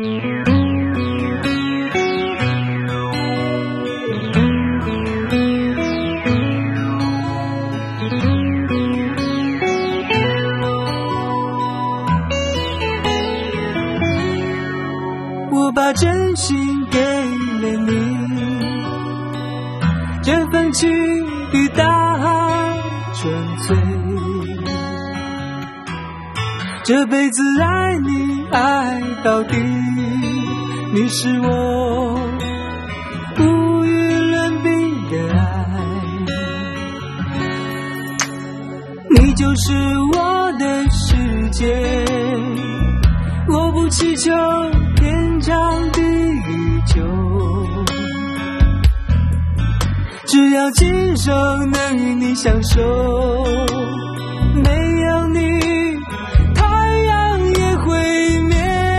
我把真心给了你，这份情与大纯粹，这辈子爱你爱到底，你是我无与伦比的爱，你就是我的世界，我不祈求天长地久，只要今生能与你相守，没有你太阳也会灭，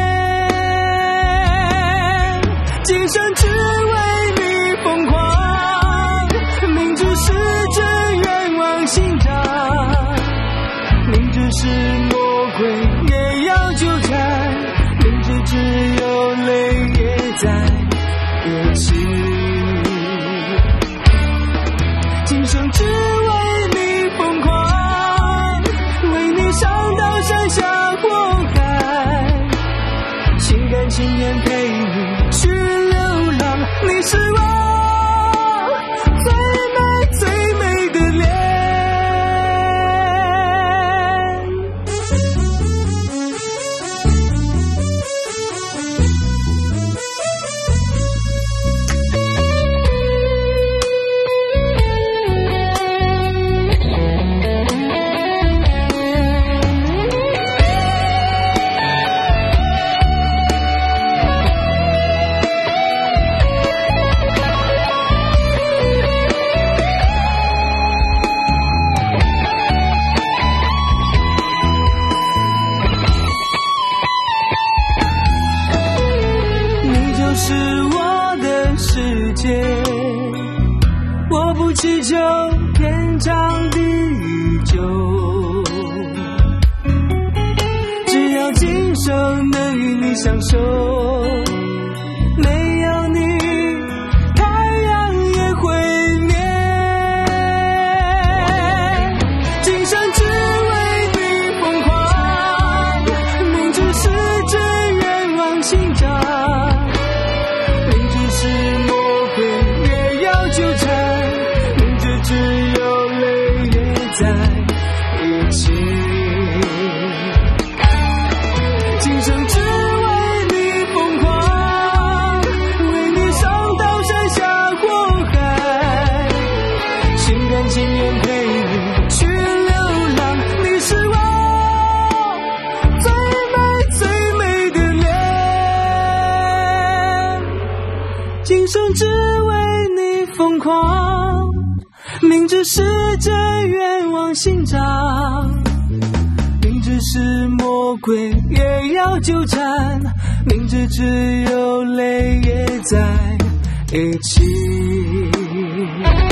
今生只为你疯狂，明知是真愿望心长，明知是魔鬼也要纠缠，明知只有泪也在一起，今生只为你疯狂，为你上刀山下火海，心甘情愿陪你去流浪，你是我最美最美的脸。是我的世界，我不祈求天长地久，只要今生能与你相守，没有你太阳也会灭，今生只为你疯狂，明知是真愿望心长，是魔鬼也要纠缠，明知只有泪也在一起，今生只为你疯狂，为你上刀山下火海，心甘情愿陪你去流浪，你是我最美最美的脸，今生只为你疯狂，明知是真愿望心长，明知是魔鬼也要纠缠，明知只有泪也在一起。